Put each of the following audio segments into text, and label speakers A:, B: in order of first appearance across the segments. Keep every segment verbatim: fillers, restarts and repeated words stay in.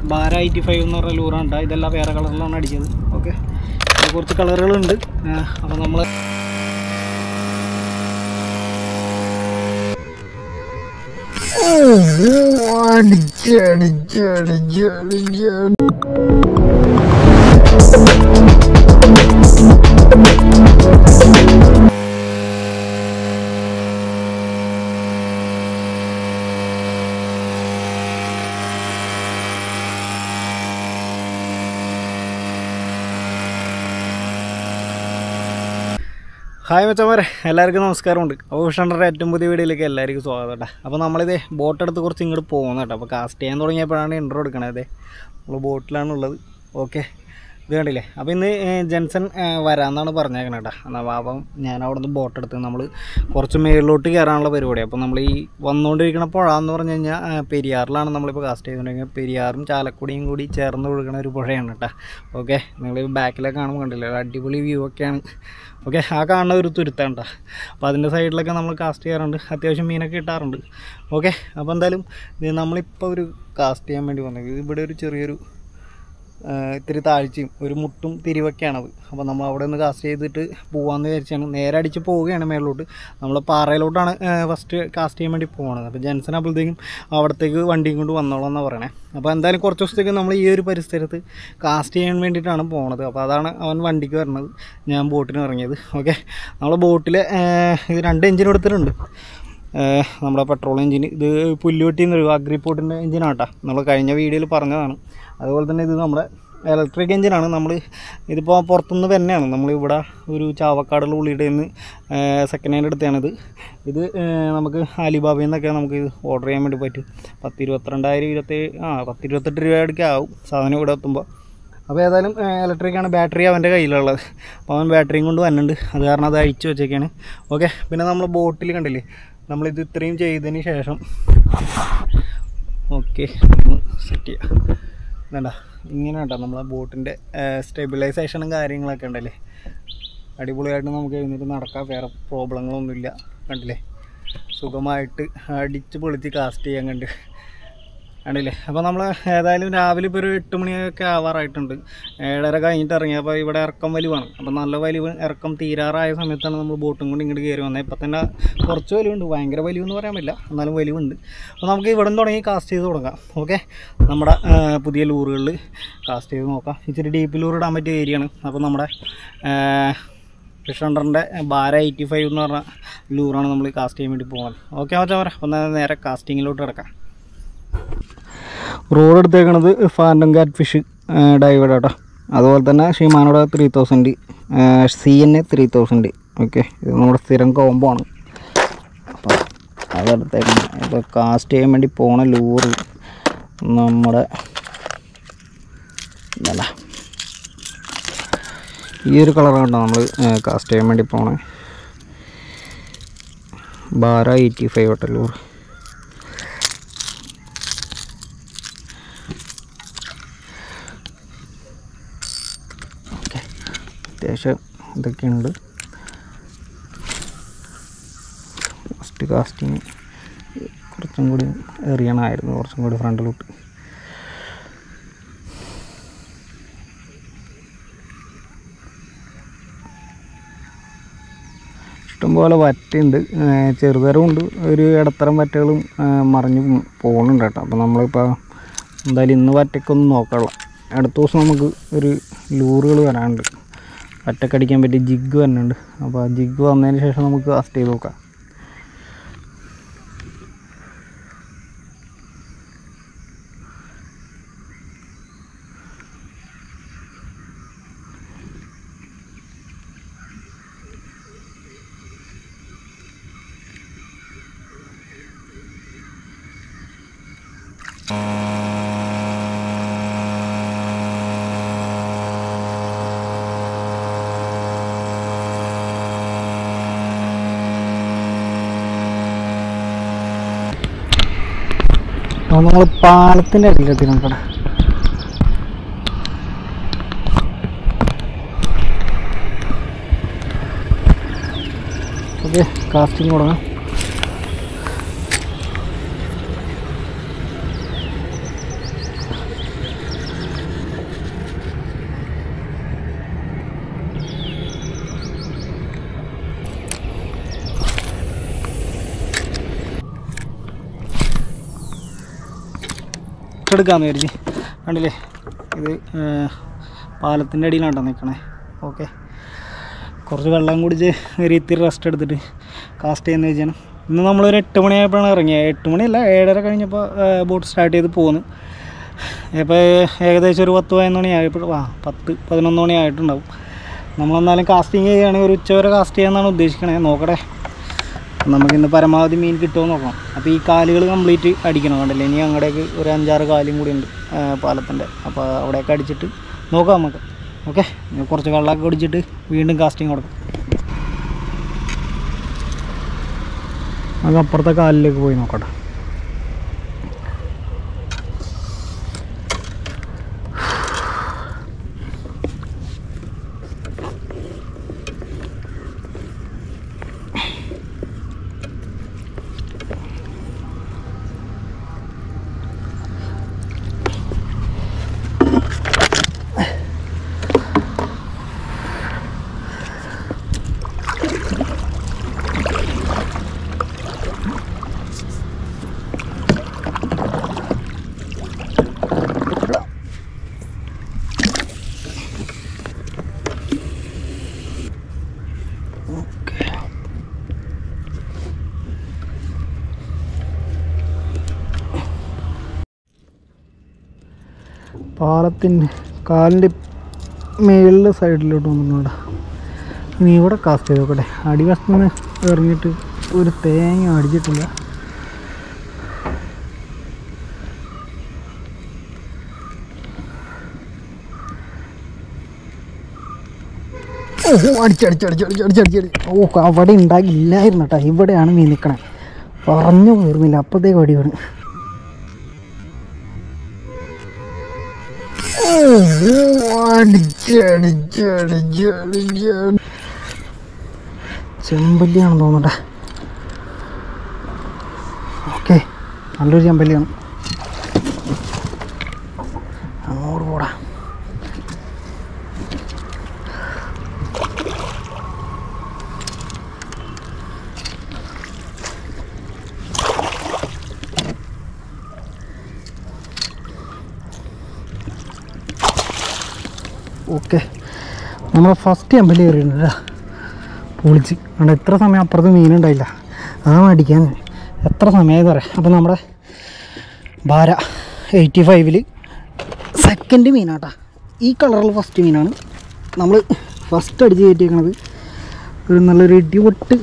A: Bara eighty five എന്ന് പറഞ്ഞ ലൂറാണ് കേട്ടോ. ഇതെല്ലാം വേറെ കളറിലാണ് അടിച്ചത്. ഓക്കെ, കുറച്ച് കളറുകളുണ്ട്. അപ്പോൾ നമ്മൾ ഹായ് മച്ചന്മാരെ, എല്ലാവർക്കും നമസ്കാരമുണ്ട്. അപ്പോൾ വിഷണ്ടറുടെ ഏറ്റവും പുതിയ വീഡിയോയിലേക്ക് എല്ലാവർക്കും സ്വാഗതം കേട്ടോ. അപ്പോൾ നമ്മളിത് ബോട്ടെടുത്ത് കുറച്ച് ഇങ്ങോട്ട് പോകുന്നത് കേട്ടോ. അപ്പോൾ കാസ്റ്റ് ചെയ്യാൻ തുടങ്ങിയപ്പോഴാണ് ഇൻട്രോ എടുക്കണത്. നമ്മൾ ബോട്ടിലാണുള്ളത്. ഓക്കെ, ഇത് കണ്ടില്ലേ. അപ്പോൾ ഇന്ന് ജെൻസൺ വരാമെന്നാണ് പറഞ്ഞേക്കണേ കേട്ടോ. എന്നാൽ അപ്പം ഞാൻ അവിടെ നിന്ന് ബോട്ടെടുത്ത് നമ്മൾ കുറച്ച് മേളിലോട്ട് കയറാനുള്ള പരിപാടി. അപ്പോൾ നമ്മൾ ഈ വന്നുകൊണ്ടിരിക്കുന്ന പുഴയെന്ന് പറഞ്ഞു കഴിഞ്ഞാൽ പെരിയാറിലാണ് നമ്മളിപ്പോൾ കാസ്റ്റ് ചെയ്തുകൊണ്ടിരിക്കുന്നത്. പെരിയാറും ചാലക്കുടിയും കൂടി ചേർന്ന് ഒഴുകുന്ന ഒരു പുഴയാണ് കേട്ടോ. ഓക്കെ, നിങ്ങൾ ബാക്കിലൊക്കെ കാണുമ്പോൾ കണ്ടില്ലേ, അടിപൊളി വ്യൂ ഒക്കെയാണ്. ഓക്കെ, ആ കാണുന്ന ഒരു തുരുത്താണ് കേട്ടോ. അപ്പോൾ അതിൻ്റെ സൈഡിലൊക്കെ നമ്മൾ കാസ്റ്റ് ചെയ്യാറുണ്ട്. അത്യാവശ്യം മീനൊക്കെ കിട്ടാറുണ്ട്. ഓക്കെ, അപ്പോൾ എന്തായാലും ഇത് നമ്മളിപ്പോൾ ഒരു കാസ്റ്റ് ചെയ്യാൻ വേണ്ടി വന്നത് ഇവിടെ ഒരു ചെറിയൊരു ഇത്തിരി താഴ്ചയും ഒരു മുട്ടും തിരിവൊക്കെയാണത്. അപ്പോൾ നമ്മൾ അവിടെ നിന്ന് കാസ്റ്റ് ചെയ്തിട്ട് പോകാമെന്ന് വിചാരിച്ചാണ്. നേരെ അടിച്ച് പോവുകയാണ് മേളിലോട്ട്. നമ്മൾ പാറയിലോട്ടാണ് ഫസ്റ്റ് കാസ്റ്റ് ചെയ്യാൻ വേണ്ടി പോകുന്നത്. അപ്പോൾ ജെൻസൺ അപ്പോഴത്തേക്കും അവിടത്തേക്ക് വണ്ടിയും കൊണ്ട് വന്നോളാം എന്നാണ് പറയണേ. അപ്പോൾ എന്തായാലും കുറച്ച് ദിവസത്തേക്ക് നമ്മൾ ഈ ഒരു പരിസരത്ത് കാസ്റ്റ് ചെയ്യാൻ വേണ്ടിയിട്ടാണ് പോകുന്നത്. അപ്പോൾ അതാണ് അവൻ വണ്ടിക്ക് വരുന്നത്, ഞാൻ ബോട്ടിന് ഇറങ്ങിയത്. ഓക്കെ, നമ്മൾ ബോട്ടിൽ ഇത് രണ്ട് എഞ്ചിൻ എടുത്തിട്ടുണ്ട്. നമ്മുടെ പെട്രോൾ എഞ്ചിൻ, ഇത് പുല്ലുവെട്ടിന്നൊരു അഗ്രിപോർട്ടിൻ്റെ എഞ്ചിനാട്ടോ. നമ്മൾ കഴിഞ്ഞ വീഡിയോയിൽ പറഞ്ഞതാണ്. അതുപോലെ തന്നെ ഇത് നമ്മുടെ ഇലക്ട്രിക് എഞ്ചിനാണ്. നമ്മൾ ഇതിപ്പോൾ പുറത്തുനിന്ന് തന്നെയാണ്. നമ്മളിവിടെ ഒരു ചാവക്കാടുള്ള ഉള്ളിയുടെ നിന്ന് സെക്കൻഡ് ഹാൻഡ് എടുത്തതാണിത്. ഇത് നമുക്ക് അലിബാബയിൽ നിന്നൊക്കെ നമുക്ക് ഇത് ഓർഡർ ചെയ്യാൻ വേണ്ടി പറ്റും. പത്ത് ഇരുപത്തിരണ്ടായിരം ഇരുപത്തേഴ് ആ പത്ത് ഇരുപത്തെട്ട് രൂപയൊക്കെ ആവും സാധനം ഇവിടെ എത്തുമ്പോൾ. അപ്പോൾ ഏതായാലും ഇലക്ട്രിക്കാണ്, ബാറ്ററി അവൻ്റെ കയ്യിലുള്ളത്. അപ്പോൾ അവൻ ബാറ്ററിയും കൊണ്ട് വന്നിട്ടുണ്ട്. അത് കാരണം അത് അഴിച്ചു വെച്ചേക്കാണ്. ഓക്കെ, പിന്നെ നമ്മൾ ബോട്ടിൽ കണ്ടില്ലേ, നമ്മളിത് ഇത്രയും ചെയ്തതിന് ശേഷം ഓക്കെ ഒന്ന് സെറ്റ് ചെയ്യാം. വേണ്ട, ഇങ്ങനെ കേട്ടോ നമ്മളെ ബോട്ടിൻ്റെ സ്റ്റെബിലൈസേഷനും കാര്യങ്ങളൊക്കെ ഉണ്ടല്ലേ. അടിപൊളിയായിട്ട് നമുക്ക് എഴുന്നേറ്റ് നടക്കാം, വേറെ പ്രോബ്ലങ്ങളൊന്നുമില്ല. കണ്ടില്ലേ, സുഖമായിട്ട് അടിച്ച് പൊളിച്ച് കാസ്റ്റ് ചെയ്യാൻ കണ്ട് കണ്ടില്ലേ. അപ്പോൾ നമ്മൾ ഏതായാലും രാവിലെ ഇപ്പോൾ ഒരു എട്ട് മണിയൊക്കെ ആവാറായിട്ടുണ്ട്. ഏഴര കഴിഞ്ഞിട്ട് ഇറങ്ങി. അപ്പോൾ ഇവിടെ ഇറക്കം വലിവാണ്. അപ്പോൾ നല്ല വലിവ് ഇറക്കം തീരാറായ സമയത്താണ് നമ്മൾ ബോട്ടും കൊണ്ട് ഇങ്ങോട്ട് കയറി വന്നത്. ഇപ്പം തന്നെ കുറച്ച് വലിവുണ്ട്, ഭയങ്കര വലിവെന്ന് പറയാൻ പറ്റില്ല, എന്നാലും വലിവുണ്ട്. അപ്പോൾ നമുക്ക് ഇവിടെ നിന്ന് തുടങ്ങി കാസ്റ്റ് ചെയ്ത് തുടങ്ങാം. ഓക്കെ, നമ്മുടെ പുതിയ ലൂറുകളിൽ കാസ്റ്റ് ചെയ്ത് നോക്കാം. ഇച്ചിരി ഡീപ്പ് ലൂർ ഇടാൻ പറ്റിയ ഏരിയയാണ്. അപ്പോൾ നമ്മുടെ ഫിഷണ്ടറിൻ്റെ ബാര എയ്റ്റി ഫൈവ് എന്ന് പറഞ്ഞ ലൂറാണ് നമ്മൾ കാസ്റ്റ് ചെയ്യാൻ വേണ്ടി പോകുന്നത്. ഓക്കെ മച്ചാ, പറയാം. ഒന്ന് നേരെ കാസ്റ്റിങ്ങിലോട്ട് കിടക്കാം. റോഡ് എടുത്തേക്കണത് ഫാൻറ്റം കാറ്റ് ഫിഷ് ഡൈവേഡ് കേട്ടോ. അതുപോലെ തന്നെ ഷിമാനോടെ three thousand C N A three thousand. Okay, ഇത് നമ്മുടെ സ്ഥിരം കോംബോ ആണ്. അപ്പോൾ അതെടുത്തേക്കണം. ഇപ്പോൾ കാസ്റ്റ് ചെയ്യാൻ വേണ്ടി പോണ ലൂറ് നമ്മുടെ എന്താ ഈ ഒരു കളറാണ് നമ്മൾ കാസ്റ്റ് ചെയ്യാൻ വേണ്ടി പോണേ. ബാര എയ്റ്റി ഫൈവ് കേട്ടോ ലൂറ്. അത്യാവശ്യം ഇതൊക്കെയുണ്ട്. ഫസ്റ്റ് കാസ്റ്റിങ് കുറച്ചും കൂടി എറിയണമായിരുന്നു, കുറച്ചും കൂടി ഫ്രണ്ടിലോട്ട്. ഇഷ്ടംപോലെ വറ്റുണ്ട്, ചെറുതരമുണ്ട്, ഒരു ഇടത്തരം വറ്റകളും മറിഞ്ഞ് പോകുന്നുണ്ട് കേട്ടോ. അപ്പോൾ നമ്മളിപ്പോൾ എന്തായാലും ഇന്ന് വറ്റക്കൊന്നും നോക്കാനുള്ള, അടുത്ത ദിവസം നമുക്ക് ഒരു ലൂറുകൾ വരാനുണ്ട്. വറ്റക്കടിക്കാൻ പറ്റിയ ജിഗ് വരുന്നുണ്ട്. അപ്പോൾ ആ ജിഗ് വന്നതിന് ശേഷം നമുക്ക് കാസ്റ്റ് ചെയ്ത് നോക്കാം. അപ്പോൾ നമ്മൾ പാലത്തിൻ്റെ അടിയിലെത്തി നോക്കണം. ഓക്കെ, കാസ്റ്റിംഗ് തുടങ്ങാം. റെസ്റ്റ് എടുക്കാമെന്ന് വിചാരിച്ച്. കണ്ടില്ലേ, ഇത് പാലത്തിൻ്റെ അടിയിലാണ്ടോ നിൽക്കണേ. ഓക്കെ, കുറച്ച് വെള്ളം കുടിച്ച് ഒരു ഇത്തിരി റെസ്റ്റ് എടുത്തിട്ട് കാസ്റ്റ് ചെയ്യുന്ന വെച്ചാണ്. ഇന്ന് നമ്മളൊരു എട്ട് മണിയായപ്പോഴാണ് ഇറങ്ങിയത്. എട്ട് മണിയല്ല, ഏഴര കഴിഞ്ഞപ്പോൾ ബോട്ട് സ്റ്റാർട്ട് ചെയ്ത് പോകുന്നു. ഇപ്പോൾ ഏകദേശം ഒരു പത്ത് പതിനൊന്ന് മണി ആയപ്പോൾ ആ പത്ത് പതിനൊന്ന് മണി ആയിട്ടുണ്ടാവും. നമ്മളെന്നാലും കാസ്റ്റിങ് ചെയ്യുകയാണെങ്കിൽ ഒരു ഉച്ച വരെ കാസ്റ്റ് ചെയ്യാമെന്നാണ് ഉദ്ദേശിക്കണേ. നോക്കട്ടെ, നമുക്കിന്ന് പരമാവധി മീൻ കിട്ടുമോ നോക്കണം. അപ്പോൾ ഈ കാലുകൾ കംപ്ലീറ്റ് അടിക്കണം. കണ്ടില്ലേ, ഇനി അങ്ങോട്ടേക്ക് ഒരു അഞ്ചാറ് കാലും കൂടി ഉണ്ട് പാലത്തിൻ്റെ. അപ്പോൾ അവിടെയൊക്കെ അടിച്ചിട്ട് നോക്കാം നമുക്ക്. ഓക്കെ, കുറച്ച് വെള്ളമൊക്കെ കുടിച്ചിട്ട് വീണ്ടും കാസ്റ്റിങ് കൊടുക്കാം. അത് അപ്പുറത്തെ കാലിലേക്ക് പോയി നോക്കട്ടെ. പാലത്തിൻ്റെ കാലിൻ്റെ മേളിലെ സൈഡിലോട്ട് വന്നിട്ടുണ്ട്. ഇനി ഇവിടെ കാസ്റ്റ് ചെയ്ത് നോക്കട്ടെ. അടിവശത്ത് നിന്ന് എറിഞ്ഞിട്ട് ഒരു തേങ്ങ അടിച്ചിട്ടില്ല. ഓ അടിച്ചടിച്ചടിച്ചടിച്ചടിച്ചടിച്ചടി ഓ അവിടെ ഉണ്ടാകില്ലായിരുന്നു കേട്ടോ. ഇവിടെയാണ് മീൻ നിൽക്കണേ. പറഞ്ഞു കയറുന്നില്ല, അപ്പോഴത്തേക്ക് അടി വീണ്. ചെമ്പല്ലിയാണെന്ന് തോന്നട്ടെ. ഓക്കെ, നല്ലൊരു ചെമ്പല്ലിയാണ്. അങ്ങോട്ട് പോടാ. ഓക്കെ, നമ്മൾ ഫസ്റ്റ് ചെമ്പല്ലി കയറിയിട്ടുണ്ട്. പൊളിച്ച് അവിടെ എത്ര സമയം അപ്പുറത്ത് മീനുണ്ടായില്ല. അതാണ് അടിക്കാൻ എത്ര സമയമായി പറയാം. അപ്പോൾ നമ്മുടെ ഭാര എയ്റ്റി ഫൈവിൽ സെക്കൻഡ് മീനാട്ടാ. ഈ കളറിൽ ഫസ്റ്റ് മീനാണ് നമ്മൾ ഫസ്റ്റ് അടിച്ച് കയറ്റിയേക്കണത്. ഒരു നല്ലൊരു ഇടിവെട്ട്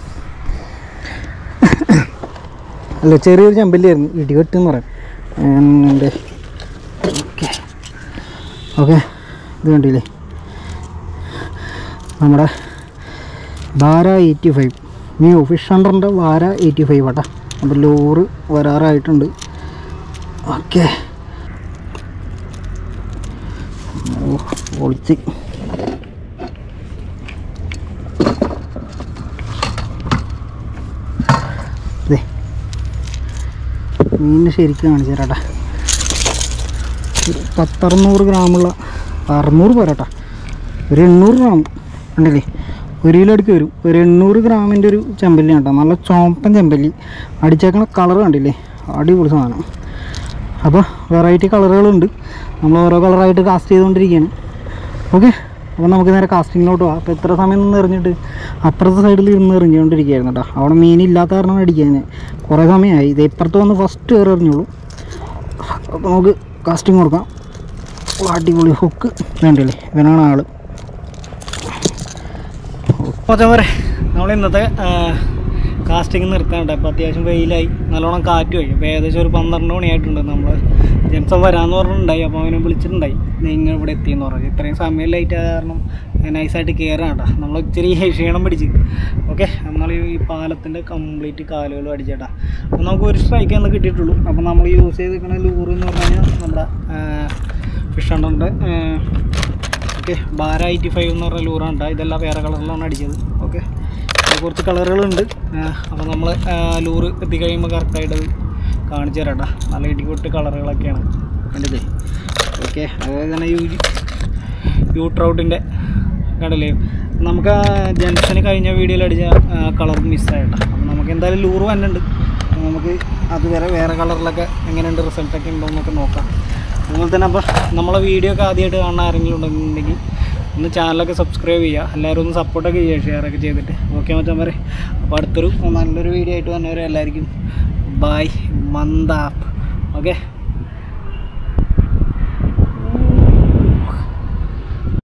A: അല്ല, ചെറിയൊരു ചെമ്പല്ലിയായിരുന്നു. ഇടിവെട്ട് എന്ന് പറയാം. എൻ്റെ ഓക്കെ ഓക്കെ ഇത് കണ്ടില്ലേ, നമ്മുടെ Bhara eighty five new fish ഹണ്ടറിൻ്റെ ഭാര എയ്റ്റി ഫൈവ് ആട്ടാ. അപ്പോൾ ലോറ് വരാറായിട്ടുണ്ട്. ഓക്കെ, ഓ പൊളിച്ച്. ഇതേ മീനിന് ശരിക്കും കാണിച്ചു തരാട്ടാ. പത്തറുന്നൂറ് ഗ്രാമുള്ള, അറുന്നൂറ് പോരാട്ടാ, ഒരു എണ്ണൂറ് ഗ്രാം ഉണ്ടല്ലേ, ഒരു കിലോ അടുക്ക് വരും. ഒരു എണ്ണൂറ് ഗ്രാമിൻ്റെ ഒരു ചെമ്പല്ലി കേട്ടോ. നല്ല ചോപ്പൻ ചെമ്പല്ലി. അടിച്ചേക്കണ കളർ കണ്ടില്ലേ, അടിപൊളി സാധനം. അപ്പോൾ വെറൈറ്റി കളറുകളുണ്ട്. നമ്മൾ ഓരോ കളറായിട്ട് കാസ്റ്റ് ചെയ്തുകൊണ്ടിരിക്കുകയാണ്. ഓക്കെ, അപ്പോൾ നമുക്ക് നേരെ കാസ്റ്റിങ്ങിലോട്ട് പോകാം. അപ്പോൾ എത്ര സമയം നിന്ന് എറിഞ്ഞിട്ട് അപ്പുറത്തെ സൈഡിൽ ഇരുന്ന് എറിഞ്ഞുകൊണ്ടിരിക്കുകയായിരുന്നു കേട്ടോ. അവിടെ മീനില്ലാത്ത കാരണം അടിക്കാൻ കുറേ സമയമായി. ഇത് ഇപ്പുറത്ത് വന്ന് ഫസ്റ്റ് കയറി എറിഞ്ഞോളൂ. അപ്പോൾ നമുക്ക് കാസ്റ്റിംഗ് കൊടുക്കാം. അടിപൊളി ഹുക്ക് വേണ്ടല്ലേ, ഇവനാണ് ആള്. മൊത്തം വരെ നമ്മൾ ഇന്നത്തെ കാസ്റ്റിംഗ് നിർത്താനുണ്ട്. അപ്പോൾ അത്യാവശ്യം വെയിലായി, നല്ലോണം കാറ്റുമായി. അപ്പോൾ ഏകദേശം ഒരു പന്ത്രണ്ട് മണിയായിട്ടുണ്ട്. നമ്മൾ ജെൻസൺ വരാമെന്ന് പറഞ്ഞിട്ടുണ്ടായി. അപ്പോൾ അവനെ വിളിച്ചിട്ടുണ്ടായി, നിങ്ങൾ ഇവിടെ എത്തിയെന്ന് പറഞ്ഞു. ഇത്രയും സമയം ലൈറ്റ് ആയ കാരണം നൈസായിട്ട് കയറാം കേട്ടോ. നമ്മൾ ഇച്ചിരി ക്ഷീണം പിടിച്ച്. ഓക്കെ, നമ്മൾ ഈ പാലത്തിൻ്റെ കംപ്ലീറ്റ് കാലുകളും അടിച്ചേട്ടാ. അപ്പോൾ നമുക്ക് ഒരു സ്ട്രൈക്ക് എന്ന് കിട്ടിയിട്ടുള്ളൂ. അപ്പോൾ നമ്മൾ യൂസ് ചെയ്തിരിക്കുന്ന ലൂറ് എന്ന് പറഞ്ഞു കഴിഞ്ഞാൽ നമ്മുടെ ഫിഷ് ഹണ്ടറിൻ്റെ ഓക്കെ ഭാര എയ്റ്റി ഫൈവ് എന്ന് പറഞ്ഞ ലൂറാണ് കേട്ടോ. ഇതെല്ലാം വേറെ കളറിലാണ് അടിച്ചത്. ഓക്കെ, കുറച്ച് കളറുകളുണ്ട്. അപ്പോൾ നമ്മൾ ലൂറ് എത്തിക്കഴിയുമ്പോൾ കറക്റ്റായിട്ട് കാണിച്ചു തരാം കേട്ടോ. നല്ല ഇടികൊട്ട് കളറുകളൊക്കെയാണ് കണ്ടില്ലേ. ഓക്കെ, അതുപോലെ തന്നെ യു യൂ ട്രൗട്ടിൻ്റെ കണ്ടില്ലേ. നമുക്ക് ജംഗ്ഷന് കഴിഞ്ഞ വീഡിയോയിൽ അടിച്ച കളർ മിസ്സായിട്ടാണ്. അപ്പോൾ നമുക്ക് എന്തായാലും ലൂറ് വന്നുണ്ട്. നമ്മൾ നമുക്ക് അതുവരെ വേറെ കളറിലൊക്കെ എങ്ങനെയുണ്ട് റിസൾട്ടൊക്കെ ഉണ്ടോ എന്നൊക്കെ നോക്കാം. അതുപോലെ തന്നെ അപ്പോൾ നമ്മളെ വീഡിയോ ഒക്കെ ആദ്യമായിട്ട് കാണുന്ന ആരെങ്കിലും ഉണ്ടെന്നുണ്ടെങ്കിൽ ഒന്ന് ചാനലൊക്കെ സബ്സ്ക്രൈബ് ചെയ്യുക, എല്ലാവരും ഒന്ന് സപ്പോർട്ടൊക്കെ ചെയ്യുക, ഷെയറൊക്കെ ചെയ്തിട്ട്. ഓക്കെ മച്ചാൻ വരെ. അപ്പോൾ അടുത്തൊരു നല്ലൊരു വീഡിയോ ആയിട്ട് വന്നവരെ എല്ലാവർക്കും ബൈ മന്ദാപ്പ്. ഓക്കെ.